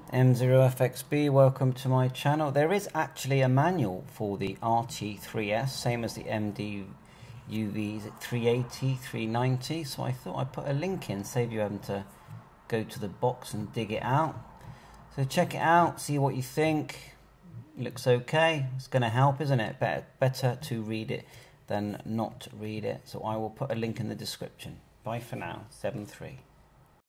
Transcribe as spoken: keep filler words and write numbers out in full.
M zero F X B, welcome to my channel. There is actually a manual for the R T three S, same as the M D U V three eighty, three ninety, so I thought I'd put a link in, save you having to go to the box and dig it out. So check it out, see what you think. It looks okay, it's going to help, isn't it? Better, better to read it than not read it. So I will put a link in the description. Bye for now, seven three.